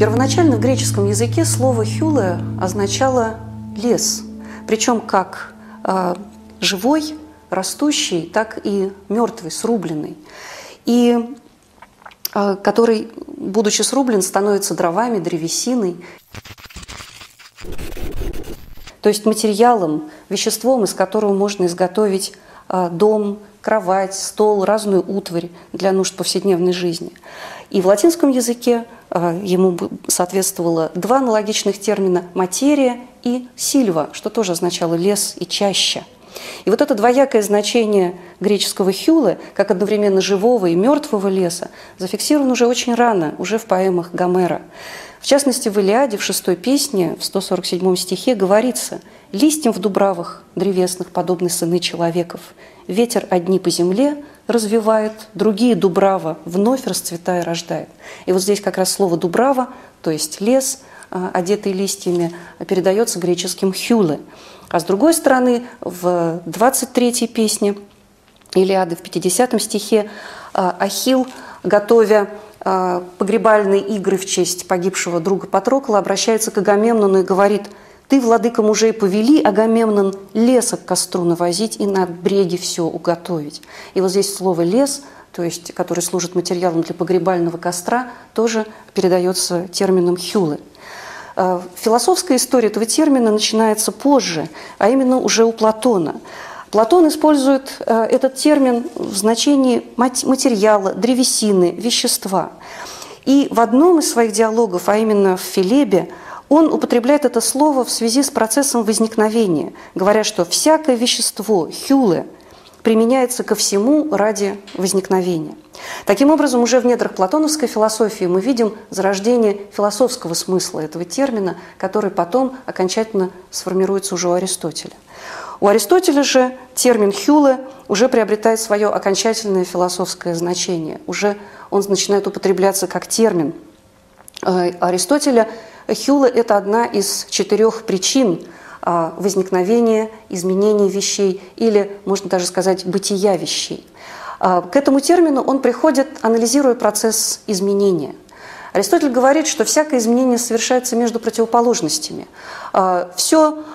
Первоначально в греческом языке слово «хюле» означало «лес», причем как живой, растущий, так и мертвый, срубленный, и который, будучи срублен, становится дровами, древесиной, то есть материалом, веществом, из которого можно изготовить дом, кровать, стол, разную утварь для нужд повседневной жизни. И в латинском языке ему соответствовало два аналогичных термина «материя» и «сильва», что тоже означало «лес» и «чаща». И вот это двоякое значение греческого «хюле», как одновременно живого и мертвого леса, зафиксировано уже очень рано, уже в поэмах Гомера. В частности, в «Илиаде», в 6-й песне, в 147 стихе говорится: «Листьям в дубравах древесных подобны сыны человеков. Ветер одни по земле развивает, другие дубрава вновь расцветая рождает». И вот здесь как раз слово «дубрава», то есть лес, одетый листьями, передается греческим «хюле». А с другой стороны, в 23-й песне Илиады, в 50 стихе, Ахилл, готовя погребальные игры в честь погибшего друга Патрокла, обращается к Агамемнону и говорит: «Ты, владыка мужей, повели, Агамемнон, леса к костру навозить и на бреге все уготовить». И вот здесь слово «лес», то есть, который служит материалом для погребального костра, тоже передается термином «хюле». Философская история этого термина начинается позже, а именно уже у Платона. Платон использует этот термин в значении материала, древесины, вещества. И в одном из своих диалогов, а именно в «Филебе», он употребляет это слово в связи с процессом возникновения, говоря, что всякое вещество, «хюле», применяется ко всему ради возникновения. Таким образом, уже в недрах платоновской философии мы видим зарождение философского смысла этого термина, который потом окончательно сформируется уже у Аристотеля. У Аристотеля же термин «хюле» уже приобретает свое окончательное философское значение. Уже он начинает употребляться как термин. Аристотеля «хюле» – это одна из 4 причин возникновения, изменения вещей или, можно даже сказать, бытия вещей. К этому термину он приходит, анализируя процесс изменения. Аристотель говорит, что всякое изменение совершается между противоположностями. Все,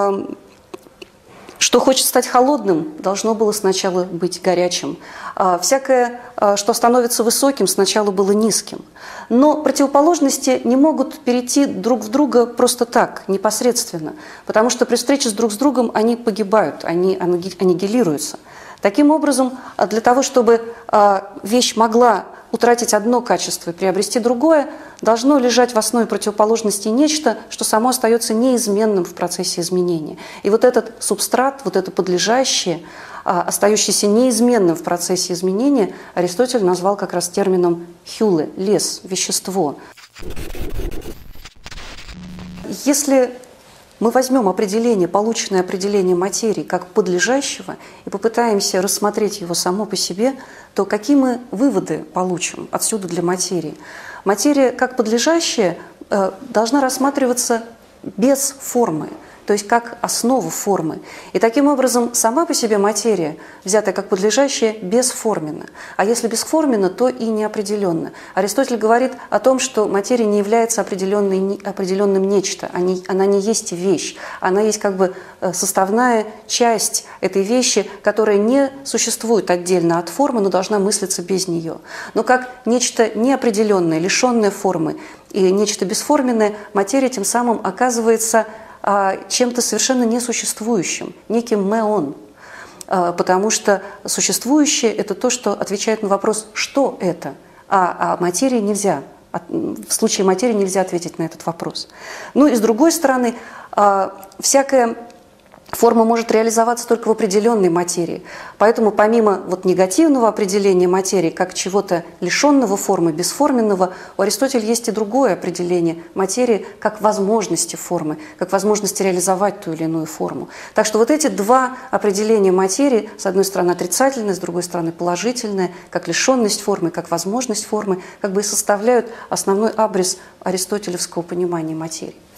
что хочет стать холодным, должно было сначала быть горячим. Всякое, что становится высоким, сначала было низким. Но противоположности не могут перейти друг в друга просто так, непосредственно, потому что при встрече друг с другом они погибают, они аннигилируются. Таким образом, для того, чтобы вещь могла утратить одно качество и приобрести другое, должно лежать в основе противоположности нечто, что само остается неизменным в процессе изменения. И вот этот субстрат, вот это подлежащее, остающееся неизменным в процессе изменения, Аристотель назвал как раз термином «хюле» – лес, вещество. Если мы возьмем определение, полученное определение материи как подлежащего и попытаемся рассмотреть его само по себе, то какие мы выводы получим отсюда для материи? Материя как подлежащая должна рассматриваться без формы, то есть как основа формы. И таким образом сама по себе материя, взятая как подлежащая, бесформенна. А если бесформенна, то и неопределенна. Аристотель говорит о том, что материя не является определенным нечто, она не есть вещь, она есть как бы составная часть этой вещи, которая не существует отдельно от формы, но должна мыслиться без нее. Но как нечто неопределенное, лишенное формы и нечто бесформенное, материя тем самым оказывается чем-то совершенно несуществующим, неким меон, потому что существующее – это то, что отвечает на вопрос «что это?», а материи нельзя, в случае материи нельзя ответить на этот вопрос. Ну и с другой стороны, всякая форма может реализоваться только в определенной материи. Поэтому помимо негативного определения материи как чего-то лишенного формы, бесформенного, у Аристотеля есть и другое определение материи как возможности формы, как возможности реализовать ту или иную форму. Так что вот эти два определения материи, с одной стороны отрицательное, с другой стороны положительное, как лишенность формы, как возможность формы, как бы и составляют основной абрис аристотелевского понимания материи.